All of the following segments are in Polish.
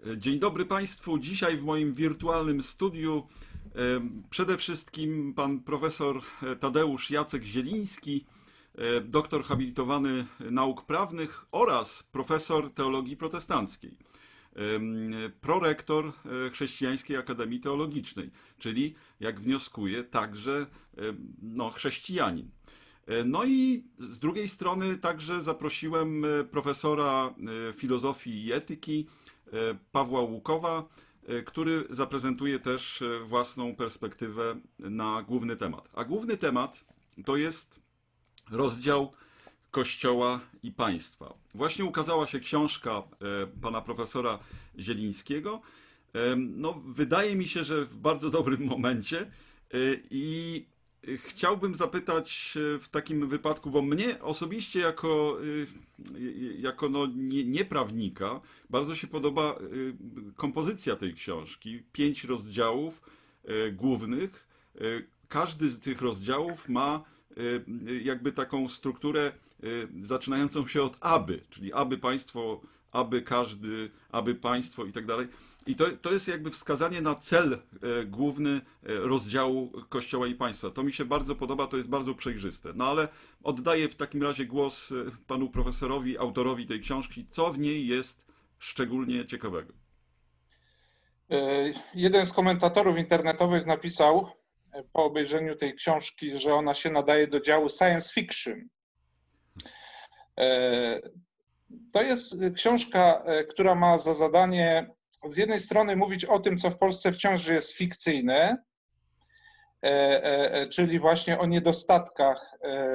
Dzień dobry Państwu. Dzisiaj w moim wirtualnym studiu przede wszystkim pan profesor Tadeusz Jacek Zieliński, doktor habilitowany nauk prawnych oraz profesor teologii protestanckiej, prorektor Chrześcijańskiej Akademii Teologicznej, czyli jak wnioskuję także chrześcijanin. No i z drugiej strony także zaprosiłem profesora filozofii i etyki Pawła Łukowa, który zaprezentuje też własną perspektywę na główny temat. A główny temat to jest rozdział Kościoła i państwa. Właśnie ukazała się książka pana profesora Zielińskiego. No, wydaje mi się, że w bardzo dobrym momencie i chciałbym zapytać w takim wypadku, bo mnie osobiście jako nieprawnika bardzo się podoba kompozycja tej książki. 5 rozdziałów głównych. Każdy z tych rozdziałów ma jakby taką strukturę zaczynającą się od aby, czyli aby państwo, aby każdy, aby państwo i tak dalej. I to jest jakby wskazanie na cel główny rozdziału Kościoła i Państwa. To mi się bardzo podoba, to jest bardzo przejrzyste. No ale oddaję w takim razie głos panu profesorowi, autorowi tej książki. Co w niej jest szczególnie ciekawego? Jeden z komentatorów internetowych napisał po obejrzeniu tej książki, że ona się nadaje do działu science fiction. To jest książka, która ma za zadanie z jednej strony mówić o tym, co w Polsce wciąż jest fikcyjne, czyli właśnie o niedostatkach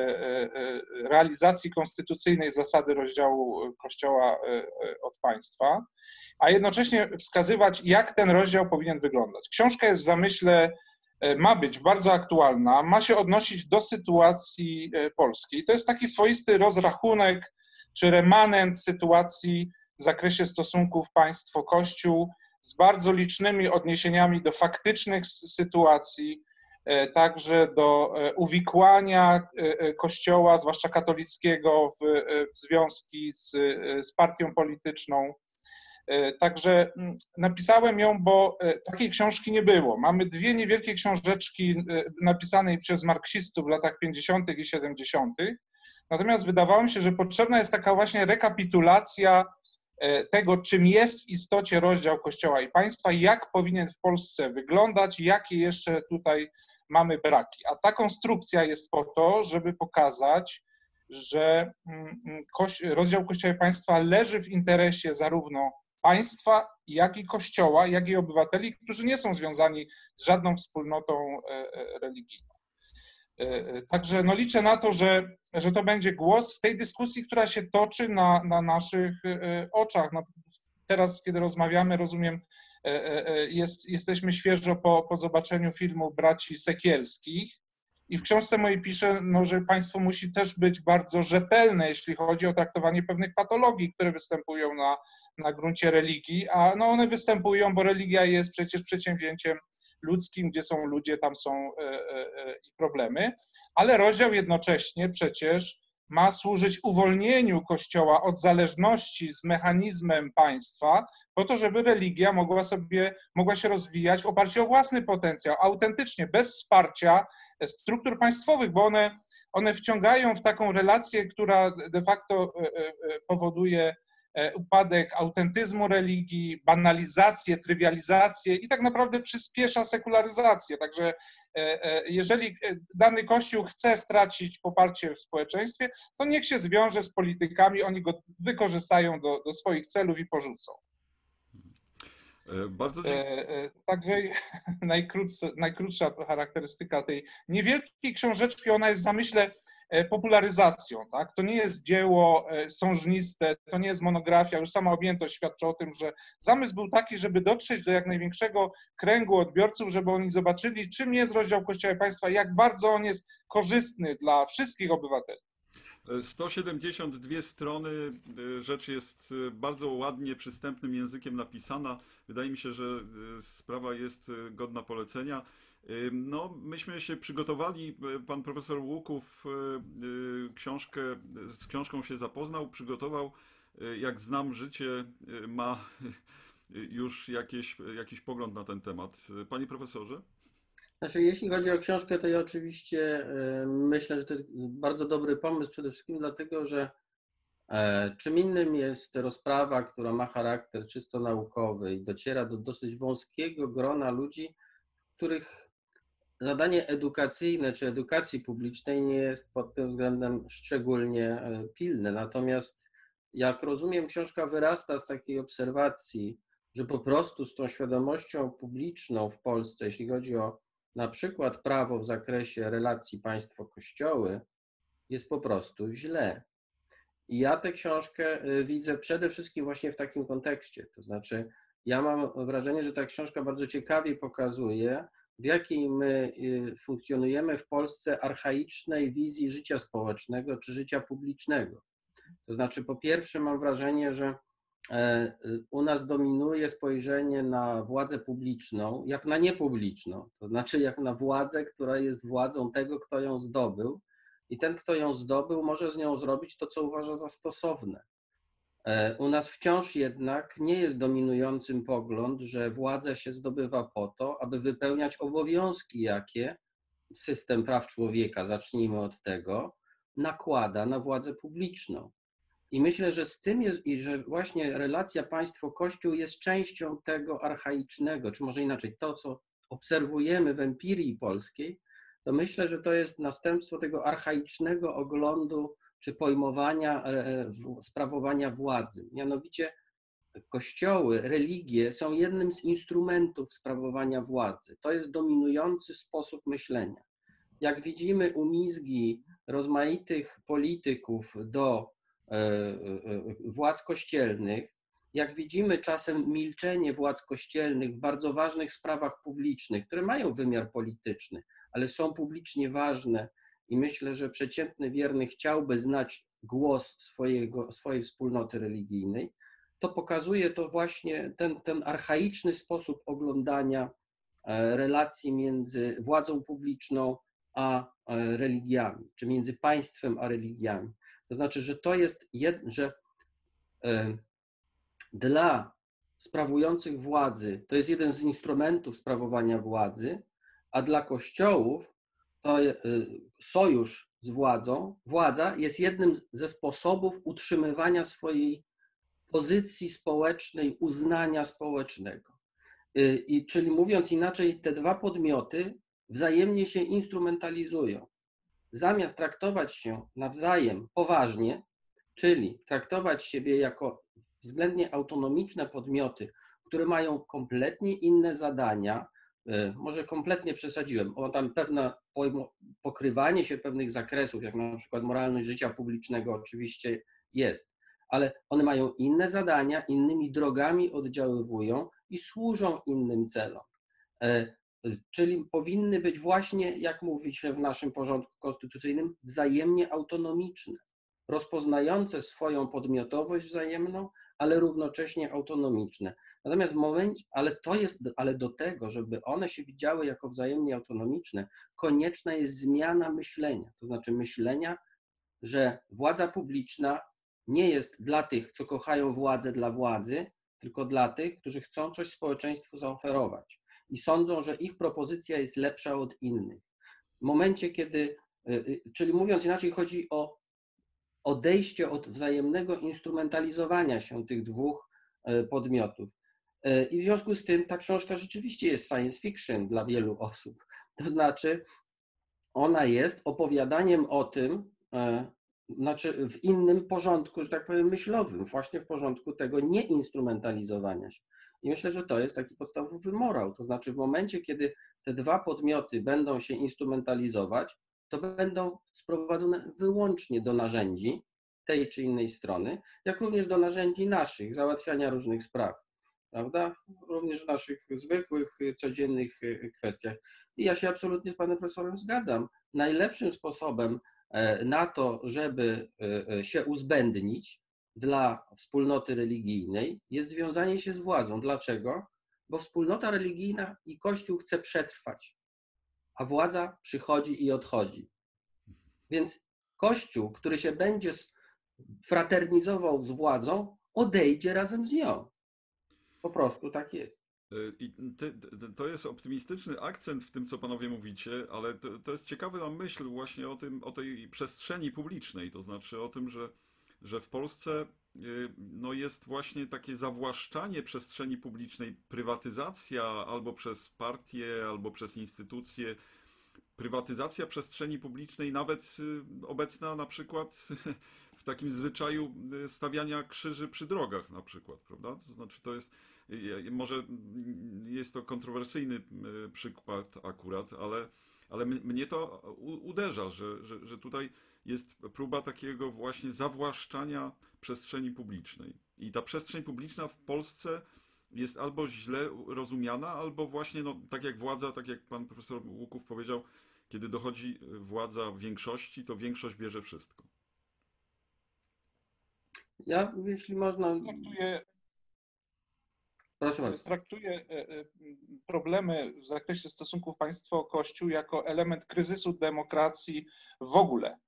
realizacji konstytucyjnej zasady rozdziału Kościoła od państwa, a jednocześnie wskazywać, jak ten rozdział powinien wyglądać. Książka jest w zamyśle, ma być bardzo aktualna, ma się odnosić do sytuacji polskiej. To jest taki swoisty rozrachunek czy remanent sytuacji w zakresie stosunków państwo-kościół z bardzo licznymi odniesieniami do faktycznych sytuacji, także do uwikłania Kościoła, zwłaszcza katolickiego, w związki z partią polityczną. Także napisałem ją, bo takiej książki nie było. Mamy dwie niewielkie książeczki napisane przez marksistów w latach 50. i 70. Natomiast wydawało mi się, że potrzebna jest taka właśnie rekapitulacja tego, czym jest w istocie rozdział Kościoła i państwa, jak powinien w Polsce wyglądać, jakie jeszcze tutaj mamy braki. A ta konstrukcja jest po to, żeby pokazać, że rozdział Kościoła i państwa leży w interesie zarówno państwa, jak i Kościoła, jak i obywateli, którzy nie są związani z żadną wspólnotą religijną. Także no liczę na to, że to będzie głos w tej dyskusji, która się toczy na naszych oczach. No, teraz, kiedy rozmawiamy, rozumiem, jesteśmy świeżo po zobaczeniu filmu braci Sekielskich i w książce mojej piszę, no, że państwo musi też być bardzo rzetelne, jeśli chodzi o traktowanie pewnych patologii, które występują na gruncie religii, a no one występują, bo religia jest przecież przedsięwzięciem ludzkim, gdzie są ludzie, tam są i problemy, ale rozdział jednocześnie przecież ma służyć uwolnieniu Kościoła od zależności z mechanizmem państwa, po to, żeby religia mogła się rozwijać w oparciu o własny potencjał, autentycznie, bez wsparcia struktur państwowych, bo one wciągają w taką relację, która de facto powoduje upadek autentyzmu religii, banalizację, trywializację i tak naprawdę przyspiesza sekularyzację. Także jeżeli dany Kościół chce stracić poparcie w społeczeństwie, to niech się zwiąże z politykami, oni go wykorzystają do swoich celów i porzucą. Bardzo dziękuję. Także najkrótsza charakterystyka tej niewielkiej książeczki, ona jest w zamyśle popularyzacją. Tak? To nie jest dzieło sążniste, to nie jest monografia, już sama objętość świadczy o tym, że zamysł był taki, żeby dotrzeć do jak największego kręgu odbiorców, żeby oni zobaczyli, czym jest rozdział Kościoła i państwa, jak bardzo on jest korzystny dla wszystkich obywateli. 172 strony, rzecz jest bardzo ładnie, przystępnym językiem napisana. Wydaje mi się, że sprawa jest godna polecenia. No, myśmy się przygotowali, pan profesor Łuków z książką się zapoznał, przygotował, jak znam życie, ma już jakiś pogląd na ten temat. Panie profesorze? Znaczy, jeśli chodzi o książkę, to ja oczywiście myślę, że to jest bardzo dobry pomysł, przede wszystkim dlatego, że czym innym jest rozprawa, która ma charakter czysto naukowy i dociera do dosyć wąskiego grona ludzi, których zadanie edukacyjne czy edukacji publicznej nie jest pod tym względem szczególnie pilne. Natomiast jak rozumiem, książka wyrasta z takiej obserwacji, że po prostu z tą świadomością publiczną w Polsce, jeśli chodzi o na przykład prawo w zakresie relacji państwo-kościoły, jest po prostu źle. I ja tę książkę widzę przede wszystkim właśnie w takim kontekście. To znaczy, ja mam wrażenie, że ta książka bardzo ciekawie pokazuje, w jakiej my funkcjonujemy w Polsce archaicznej wizji życia społecznego czy życia publicznego. To znaczy, po pierwsze, mam wrażenie, że u nas dominuje spojrzenie na władzę publiczną jak na niepubliczną. To znaczy, jak na władzę, która jest władzą tego, kto ją zdobył. I ten, kto ją zdobył, może z nią zrobić to, co uważa za stosowne. U nas wciąż jednak nie jest dominującym pogląd, że władzę się zdobywa po to, aby wypełniać obowiązki, jakie system praw człowieka, zacznijmy od tego, nakłada na władzę publiczną. I myślę, że z tym jest, i że właśnie relacja państwo-kościół jest częścią tego archaicznego, czy może inaczej, to, co obserwujemy w empirii polskiej, to myślę, że to jest następstwo tego archaicznego oglądu czy pojmowania sprawowania władzy. Mianowicie kościoły, religie są jednym z instrumentów sprawowania władzy. To jest dominujący sposób myślenia. Jak widzimy umizgi rozmaitych polityków do władz kościelnych, jak widzimy czasem milczenie władz kościelnych w bardzo ważnych sprawach publicznych, które mają wymiar polityczny, ale są publicznie ważne i myślę, że przeciętny wierny chciałby znać głos swojej wspólnoty religijnej, to pokazuje to właśnie ten archaiczny sposób oglądania relacji między władzą publiczną a religiami, czy między państwem a religiami. To znaczy, że to jest, że dla sprawujących władzy to jest jeden z instrumentów sprawowania władzy, a dla kościołów to sojusz z władzą, władza jest jednym ze sposobów utrzymywania swojej pozycji społecznej, uznania społecznego. Czyli mówiąc inaczej, te dwa podmioty wzajemnie się instrumentalizują. Zamiast traktować się nawzajem poważnie, czyli traktować siebie jako względnie autonomiczne podmioty, które mają kompletnie inne zadania, może kompletnie przesadziłem, tam pewne pokrywanie się pewnych zakresów, jak na przykład moralność życia publicznego oczywiście jest, ale one mają inne zadania, innymi drogami oddziaływują i służą innym celom. Czyli powinny być właśnie, jak mówi się w naszym porządku konstytucyjnym, wzajemnie autonomiczne, rozpoznające swoją podmiotowość wzajemną, ale równocześnie autonomiczne. Natomiast w momencie, ale do tego, żeby one się widziały jako wzajemnie autonomiczne, konieczna jest zmiana myślenia. To znaczy myślenia, że władza publiczna nie jest dla tych, co kochają władzę dla władzy, tylko dla tych, którzy chcą coś społeczeństwu zaoferować i sądzą, że ich propozycja jest lepsza od innych. W momencie, kiedy, czyli mówiąc inaczej, chodzi o odejście od wzajemnego instrumentalizowania się tych dwóch podmiotów. I w związku z tym ta książka rzeczywiście jest science fiction dla wielu osób. To znaczy, ona jest opowiadaniem o tym, znaczy w innym porządku, że tak powiem, myślowym, właśnie w porządku tego nieinstrumentalizowania się. I myślę, że to jest taki podstawowy morał. To znaczy, w momencie, kiedy te dwa podmioty będą się instrumentalizować, to będą sprowadzone wyłącznie do narzędzi tej czy innej strony, jak również do narzędzi naszych, załatwiania różnych spraw, prawda? Również w naszych zwykłych, codziennych kwestiach. I ja się absolutnie z panem profesorem zgadzam. Najlepszym sposobem na to, żeby się uzbędnić dla wspólnoty religijnej, jest związanie się z władzą. Dlaczego? Bo wspólnota religijna i Kościół chce przetrwać, a władza przychodzi i odchodzi. Więc Kościół, który się będzie fraternizował z władzą, odejdzie razem z nią. Po prostu tak jest. I to jest optymistyczny akcent w tym, co panowie mówicie, ale to jest ciekawa myśl właśnie o tej przestrzeni publicznej, to znaczy o tym, że w Polsce no jest właśnie takie zawłaszczanie przestrzeni publicznej, prywatyzacja albo przez partie, albo przez instytucje, prywatyzacja przestrzeni publicznej, nawet obecna na przykład w takim zwyczaju stawiania krzyży przy drogach na przykład, prawda? To znaczy to jest, może jest to kontrowersyjny przykład akurat, ale mnie to uderza, że tutaj jest próba takiego właśnie zawłaszczania przestrzeni publicznej. I ta przestrzeń publiczna w Polsce jest albo źle rozumiana, albo właśnie, no, tak jak władza, tak jak pan profesor Łuków powiedział, kiedy dochodzi władza większości, to większość bierze wszystko. Ja, jeśli można... Proszę bardzo. Traktuję problemy w zakresie stosunków państwo-kościół jako element kryzysu demokracji w ogóle.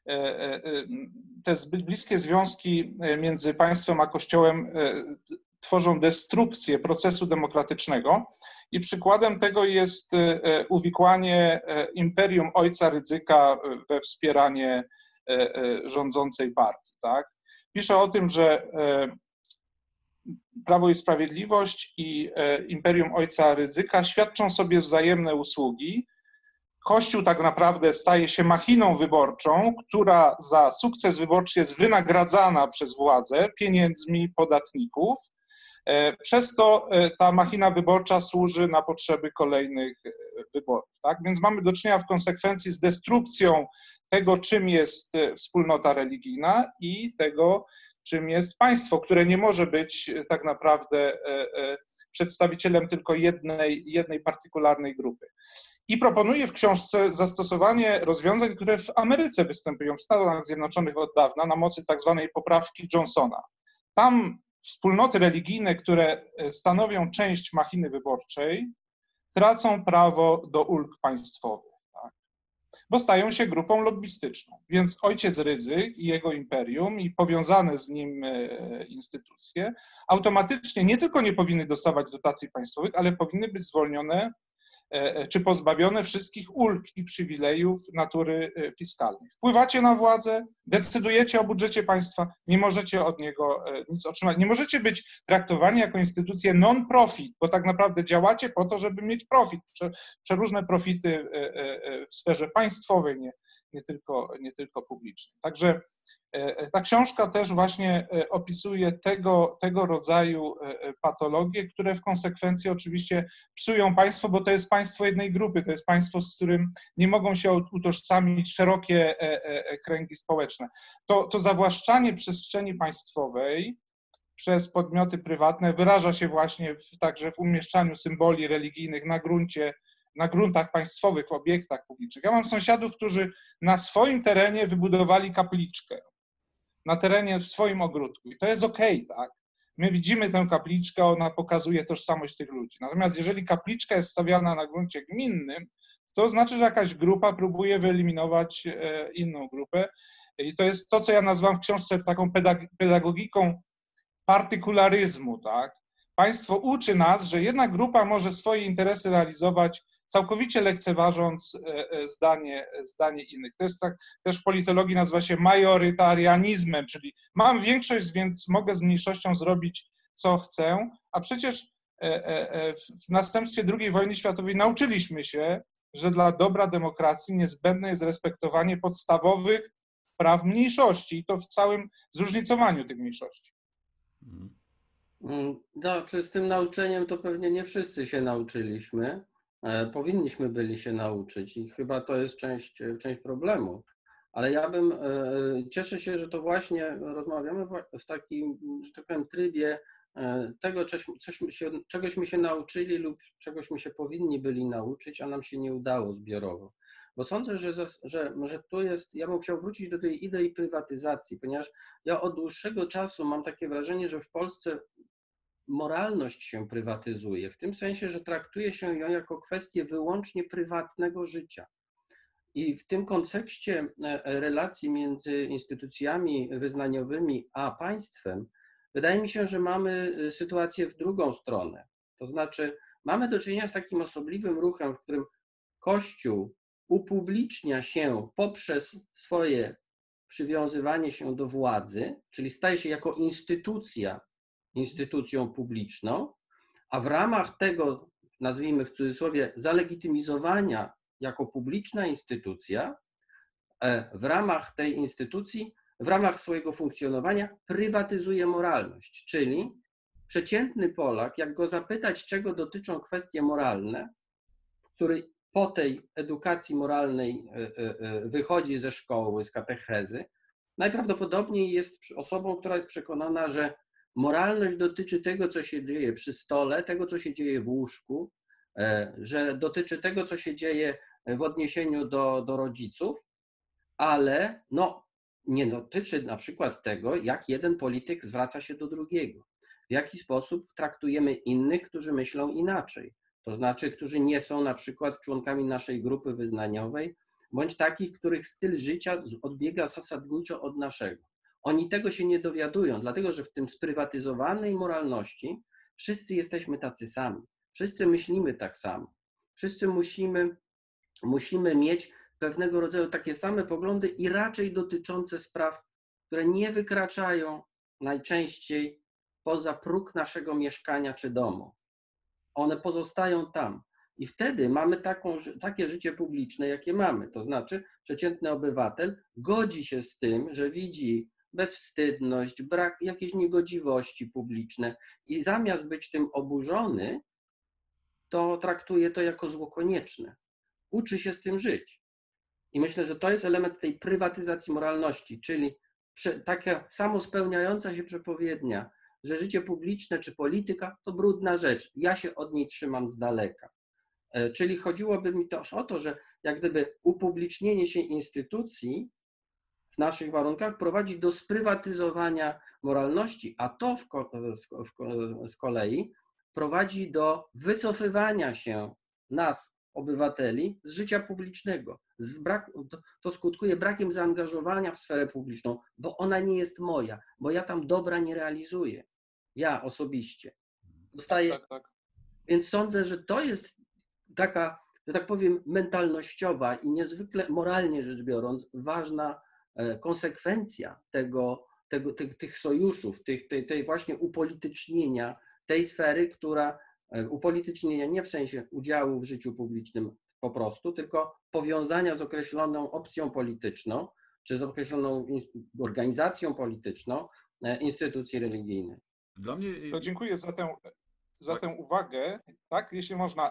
Te zbyt bliskie związki między państwem a Kościołem tworzą destrukcję procesu demokratycznego i przykładem tego jest uwikłanie imperium ojca Rydzyka we wspieranie rządzącej partii. Tak? Pisze o tym, że Prawo i Sprawiedliwość i imperium ojca Rydzyka świadczą sobie wzajemne usługi. Kościół tak naprawdę staje się machiną wyborczą, która za sukces wyborczy jest wynagradzana przez władzę pieniędzmi podatników. Przez to ta machina wyborcza służy na potrzeby kolejnych wyborów. Tak? Więc mamy do czynienia w konsekwencji z destrukcją tego, czym jest wspólnota religijna i tego, czym jest państwo, które nie może być tak naprawdę przedstawicielem tylko jednej partykularnej grupy. I proponuje w książce zastosowanie rozwiązań, które w Ameryce występują, w Stanach Zjednoczonych od dawna, na mocy tak zwanej poprawki Johnsona. Tam wspólnoty religijne, które stanowią część machiny wyborczej, tracą prawo do ulg państwowych, tak? Bo stają się grupą lobbystyczną. Więc ojciec Rydzyk i jego imperium i powiązane z nim instytucje automatycznie nie tylko nie powinny dostawać dotacji państwowych, ale powinny być zwolnione czy pozbawione wszystkich ulg i przywilejów natury fiskalnej. Wpływacie na władzę, decydujecie o budżecie państwa, nie możecie od niego nic otrzymać. Nie możecie być traktowani jako instytucje non-profit, bo tak naprawdę działacie po to, żeby mieć profit, przeróżne profity w sferze państwowej, nie tylko publicznej. Także ta książka też właśnie opisuje tego rodzaju patologie, które w konsekwencji oczywiście psują państwo, bo to jest państwo jednej grupy, to jest państwo, z którym nie mogą się utożsamić szerokie kręgi społeczne. To zawłaszczanie przestrzeni państwowej przez podmioty prywatne wyraża się właśnie także w umieszczaniu symboli religijnych na gruntach państwowych, w obiektach publicznych. Ja mam sąsiadów, którzy na swoim terenie wybudowali kapliczkę, na terenie w swoim ogródku. I to jest okej, tak? My widzimy tę kapliczkę, ona pokazuje tożsamość tych ludzi. Natomiast jeżeli kapliczka jest stawiana na gruncie gminnym, to znaczy, że jakaś grupa próbuje wyeliminować inną grupę. I to jest to, co ja nazywam w książce taką pedagogiką partykularyzmu, tak? Państwo uczy nas, że jedna grupa może swoje interesy realizować całkowicie lekceważąc zdanie innych. To jest tak, też w politologii nazywa się majorytarianizmem, czyli mam większość, więc mogę z mniejszością zrobić, co chcę, a przecież w następstwie II wojny światowej nauczyliśmy się, że dla dobra demokracji niezbędne jest respektowanie podstawowych praw mniejszości i to w całym zróżnicowaniu tych mniejszości. No, czy z tym nauczeniem to pewnie nie wszyscy się nauczyliśmy. Powinniśmy byli się nauczyć i chyba to jest część problemu. Ale cieszę się, że to właśnie rozmawiamy w takim, że tak powiem, trybie tego, czegośmy się nauczyli lub czegośmy się powinni byli nauczyć, a nam się nie udało zbiorowo. Bo sądzę, że tu jest, ja bym chciał wrócić do tej idei prywatyzacji, ponieważ ja od dłuższego czasu mam takie wrażenie, że w Polsce moralność się prywatyzuje, w tym sensie, że traktuje się ją jako kwestię wyłącznie prywatnego życia. I w tym kontekście relacji między instytucjami wyznaniowymi a państwem Wydaje mi się, że mamy sytuację w drugą stronę. To znaczy, mamy do czynienia z takim osobliwym ruchem, w którym Kościół upublicznia się poprzez swoje przywiązywanie się do władzy, czyli staje się jako instytucją publiczną, a w ramach tego, nazwijmy w cudzysłowie, zalegitymizowania jako publiczna instytucja, w ramach tej instytucji, w ramach swojego funkcjonowania prywatyzuje moralność, czyli przeciętny Polak, jak go zapytać, czego dotyczą kwestie moralne, który po tej edukacji moralnej wychodzi ze szkoły, z katechezy, najprawdopodobniej jest osobą, która jest przekonana, że moralność dotyczy tego, co się dzieje przy stole, tego, co się dzieje w łóżku, że dotyczy tego, co się dzieje w odniesieniu do rodziców, ale no, nie dotyczy na przykład tego, jak jeden polityk zwraca się do drugiego, w jaki sposób traktujemy innych, którzy myślą inaczej, to znaczy, którzy nie są na przykład członkami naszej grupy wyznaniowej, bądź takich, których styl życia odbiega zasadniczo od naszego. Oni tego się nie dowiadują, dlatego że w tym sprywatyzowanej moralności wszyscy jesteśmy tacy sami, wszyscy myślimy tak samo, wszyscy musimy mieć pewnego rodzaju takie same poglądy i raczej dotyczące spraw, które nie wykraczają najczęściej poza próg naszego mieszkania czy domu. One pozostają tam. I wtedy mamy takie życie publiczne, jakie mamy. To znaczy, przeciętny obywatel godzi się z tym, że widzi bezwstydność, brak jakiejś niegodziwości publiczne i zamiast być tym oburzony, to traktuje to jako zło konieczne. Uczy się z tym żyć. I myślę, że to jest element tej prywatyzacji moralności, czyli taka samospełniająca się przepowiednia, że życie publiczne czy polityka to brudna rzecz. Ja się od niej trzymam z daleka. Czyli chodziłoby mi też o to, że jak gdyby upublicznienie się instytucji w naszych warunkach prowadzi do sprywatyzowania moralności, a to z kolei prowadzi do wycofywania się nas, obywateli, z życia publicznego. To skutkuje brakiem zaangażowania w sferę publiczną, bo ona nie jest moja, bo ja tam dobra nie realizuję. Ja osobiście. Tak. Więc sądzę, że to jest taka, że tak powiem, mentalnościowa i niezwykle moralnie rzecz biorąc ważna konsekwencja tych sojuszów, tej właśnie upolitycznienia tej sfery, która upolitycznienia nie w sensie udziału w życiu publicznym po prostu, tylko powiązania z określoną opcją polityczną, czy z określoną organizacją polityczną instytucji religijnej. Dla mnie... To dziękuję za tę uwagę, tak, jeśli można,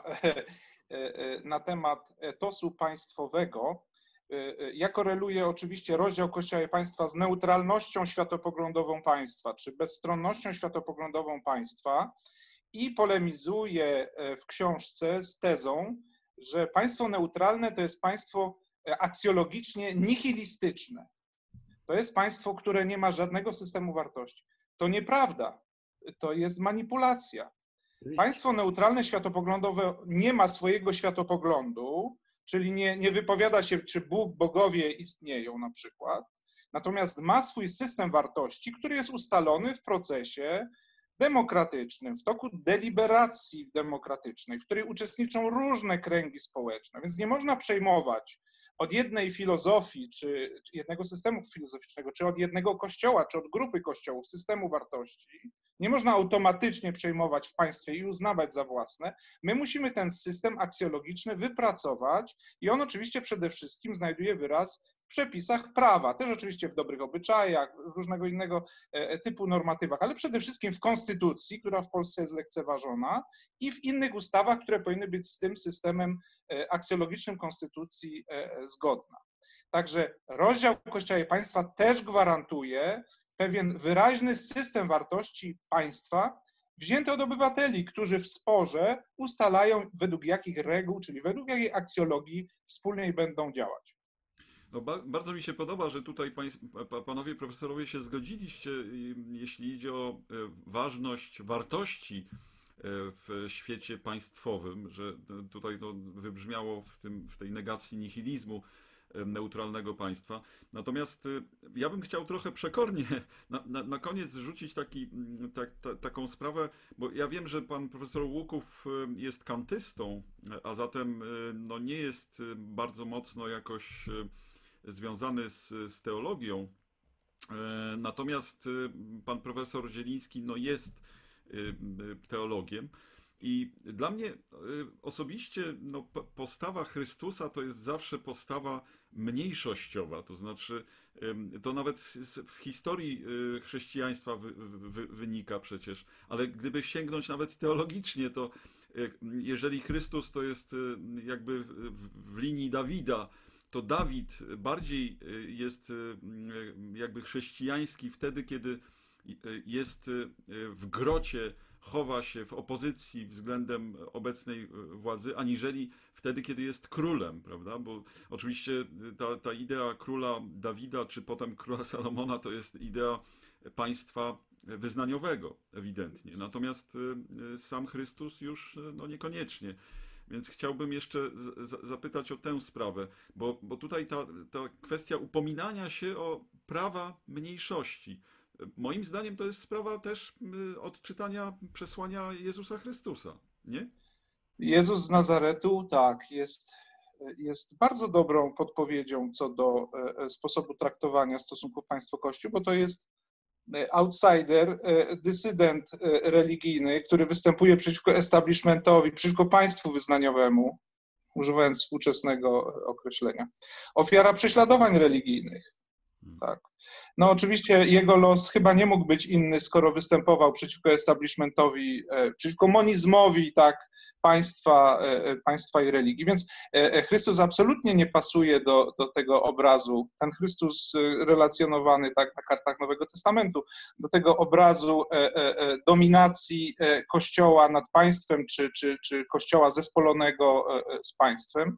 na temat etosu państwowego. Ja koreluję oczywiście rozdział Kościoła i państwa z neutralnością światopoglądową państwa, czy bezstronnością światopoglądową państwa i polemizuję w książce z tezą, że państwo neutralne to jest państwo aksjologicznie nihilistyczne. To jest państwo, które nie ma żadnego systemu wartości. To nieprawda. To jest manipulacja. Państwo neutralne światopoglądowe nie ma swojego światopoglądu, czyli nie wypowiada się, czy Bóg, bogowie istnieją na przykład, natomiast ma swój system wartości, który jest ustalony w procesie demokratycznym, w toku deliberacji demokratycznej, w której uczestniczą różne kręgi społeczne, więc nie można przejmować od jednej filozofii, czy jednego systemu filozoficznego, czy od jednego kościoła, czy od grupy kościołów systemu wartości, nie można automatycznie przejmować w państwie i uznawać za własne. My musimy ten system aksjologiczny wypracować i on oczywiście przede wszystkim znajduje wyraz w przepisach prawa, też oczywiście w dobrych obyczajach, w różnego innego typu normatywach, ale przede wszystkim w konstytucji, która w Polsce jest lekceważona i w innych ustawach, które powinny być z tym systemem aksjologicznym konstytucji zgodna. Także rozdział Kościoła i państwa też gwarantuje pewien wyraźny system wartości państwa wzięty od obywateli, którzy w sporze ustalają według jakich reguł, czyli według jakiej aksjologii wspólnie będą działać. No, bardzo mi się podoba, że tutaj panowie profesorowie się zgodziliście, jeśli idzie o ważność wartości w świecie państwowym, że tutaj to wybrzmiało w tej negacji nihilizmu. neutralnego państwa. Natomiast ja bym chciał trochę przekornie na koniec rzucić taką sprawę, bo ja wiem, że pan profesor Łuków jest kantystą, a zatem no, nie jest bardzo mocno jakoś związany z teologią. Natomiast pan profesor Zieliński no, jest teologiem. I dla mnie osobiście no, postawa Chrystusa to jest zawsze postawa mniejszościowa, to znaczy to nawet w historii chrześcijaństwa wynika przecież, ale gdyby sięgnąć nawet teologicznie, to jeżeli Chrystus to jest jakby w linii Dawida, to Dawid bardziej jest jakby chrześcijański wtedy, kiedy jest w grocie, chowa się w opozycji względem obecnej władzy, aniżeli wtedy, kiedy jest królem, prawda? Bo oczywiście ta idea króla Dawida, czy potem króla Salomona, to jest idea państwa wyznaniowego, ewidentnie. Natomiast sam Chrystus już no, niekoniecznie. Więc chciałbym jeszcze zapytać o tę sprawę, bo tutaj ta kwestia upominania się o prawa mniejszości. Moim zdaniem to jest sprawa też odczytania przesłania Jezusa Chrystusa, nie? Jezus z Nazaretu, tak, jest bardzo dobrą podpowiedzią co do sposobu traktowania stosunków państwo-kościół, bo to jest outsider, dysydent religijny, który występuje przeciwko establishmentowi, przeciwko państwu wyznaniowemu, używając współczesnego określenia. Ofiara prześladowań religijnych. Tak. No oczywiście jego los chyba nie mógł być inny, skoro występował przeciwko establishmentowi, przeciwko monizmowi, tak, państwa i religii. Więc Chrystus absolutnie nie pasuje do tego obrazu, ten Chrystus relacjonowany tak na kartach Nowego Testamentu, do tego obrazu dominacji Kościoła nad państwem, czy Kościoła zespolonego z państwem,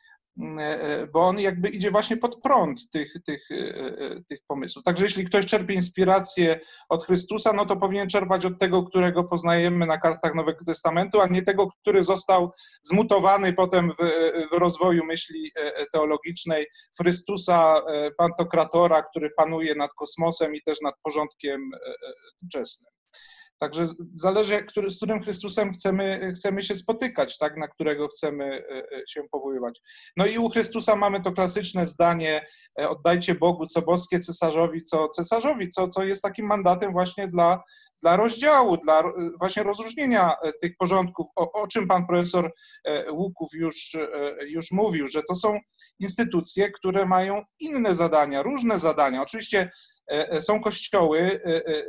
bo on jakby idzie właśnie pod prąd tych pomysłów. Także jeśli ktoś czerpie inspirację od Chrystusa, no to powinien czerpać od tego, którego poznajemy na kartach Nowego Testamentu, a nie tego, który został zmutowany potem w rozwoju myśli teologicznej w Chrystusa, pantokratora, który panuje nad kosmosem i też nad porządkiem doczesnym. Także zależy, z którym Chrystusem chcemy się spotykać, tak, na którego chcemy się powoływać. No i u Chrystusa mamy to klasyczne zdanie: oddajcie Bogu co boskie, cesarzowi co cesarzowi, co jest takim mandatem właśnie dla rozdziału, dla właśnie rozróżnienia tych porządków, o czym pan profesor Łuków już mówił, że to są instytucje, które mają inne zadania, różne zadania. Oczywiście są kościoły,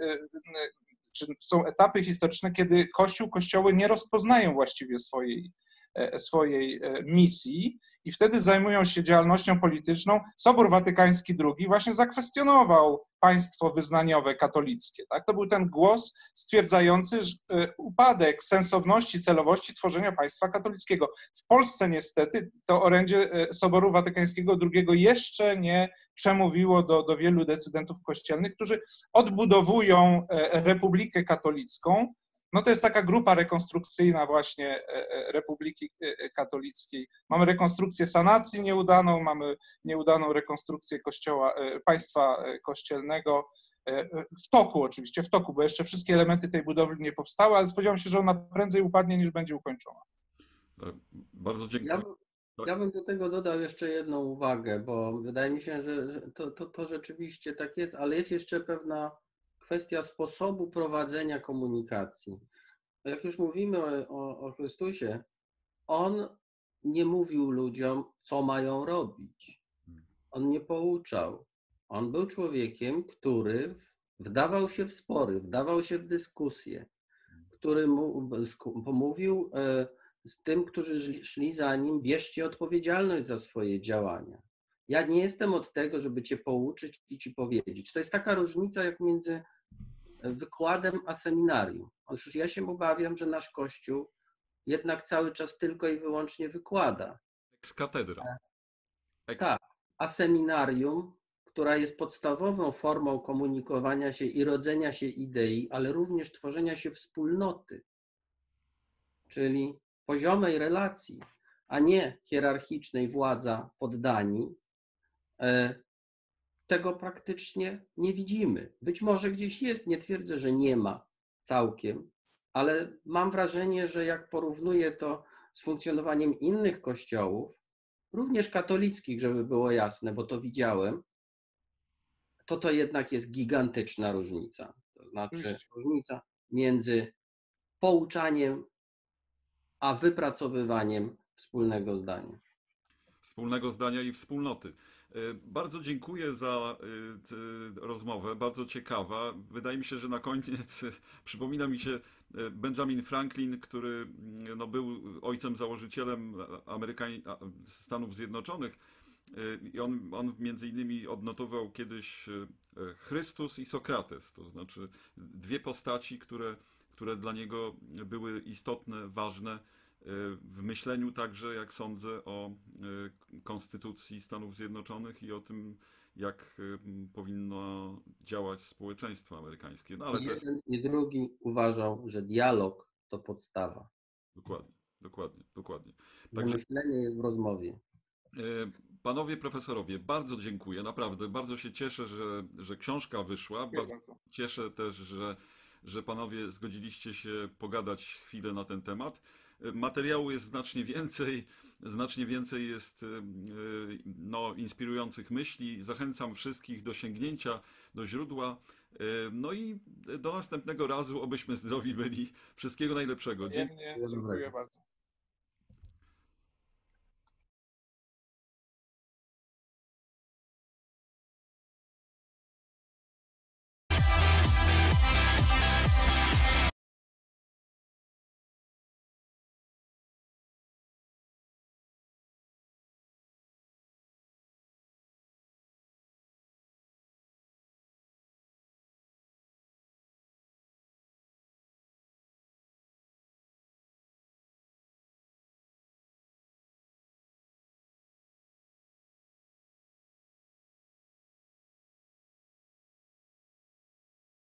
czy są etapy historyczne, kiedy kościoły nie rozpoznają właściwie swojej misji i wtedy zajmują się działalnością polityczną. Sobór Watykański II właśnie zakwestionował państwo wyznaniowe katolickie. Tak? To był ten głos stwierdzający upadek sensowności, celowości tworzenia państwa katolickiego. W Polsce niestety to orędzie Soboru Watykańskiego II jeszcze nie przemówiło do wielu decydentów kościelnych, którzy odbudowują Republikę Katolicką. No to jest taka grupa rekonstrukcyjna właśnie Republiki Katolickiej. Mamy rekonstrukcję sanacji nieudaną, mamy nieudaną rekonstrukcję państwa kościelnego. W toku oczywiście, bo jeszcze wszystkie elementy tej budowli nie powstały, ale spodziewam się, że ona prędzej upadnie, niż będzie ukończona. Bardzo dziękuję. Ja bym do tego dodał jeszcze jedną uwagę, bo wydaje mi się, że to rzeczywiście tak jest, ale jest jeszcze pewna kwestia sposobu prowadzenia komunikacji. Jak już mówimy o Chrystusie, On nie mówił ludziom, co mają robić. On nie pouczał. On był człowiekiem, który wdawał się w spory, wdawał się w dyskusje, który mówił z tym, którzy szli za nim: bierzcie odpowiedzialność za swoje działania. Ja nie jestem od tego, żeby cię pouczyć i ci powiedzieć. To jest taka różnica jak między wykładem a seminarium. Otóż ja się obawiam, że nasz Kościół jednak cały czas tylko i wyłącznie wykłada. Ex cathedra. Tak, a seminarium, która jest podstawową formą komunikowania się i rodzenia się idei, ale również tworzenia się wspólnoty, czyli poziomej relacji, a nie hierarchicznej władza poddani, Tego praktycznie nie widzimy. Być może gdzieś jest, nie twierdzę, że nie ma całkiem, ale mam wrażenie, że jak porównuję to z funkcjonowaniem innych kościołów, również katolickich, żeby było jasne, bo to widziałem, to jednak jest gigantyczna różnica. To znaczy Oczywiście. różnica między pouczaniem a wypracowywaniem wspólnego zdania. Wspólnego zdania i wspólnoty. Bardzo dziękuję za rozmowę, bardzo ciekawa. Wydaje mi się, że na koniec przypomina mi się Benjamin Franklin, który no, był ojcem założycielem Stanów Zjednoczonych. I on między innymi odnotował kiedyś Chrystus i Sokrates, to znaczy dwie postaci, które dla niego były istotne, ważne w myśleniu także, jak sądzę, o konstytucji Stanów Zjednoczonych i o tym, jak powinno działać społeczeństwo amerykańskie. No ale I to jest jeden i drugi uważał, że dialog to podstawa, dokładnie, dokładnie, dokładnie. że Także myślenie jest w rozmowie. panowie profesorowie, bardzo dziękuję, naprawdę, bardzo się cieszę, że książka wyszła. Dziękuję Bardzo bardzo. cieszę też, że panowie zgodziliście się pogadać chwilę na ten temat. Materiału jest znacznie więcej jest no, inspirujących myśli. Zachęcam wszystkich do sięgnięcia do źródła. No i do następnego razu, obyśmy zdrowi byli. Wszystkiego najlepszego. Wzajemnie. Dziękuję bardzo.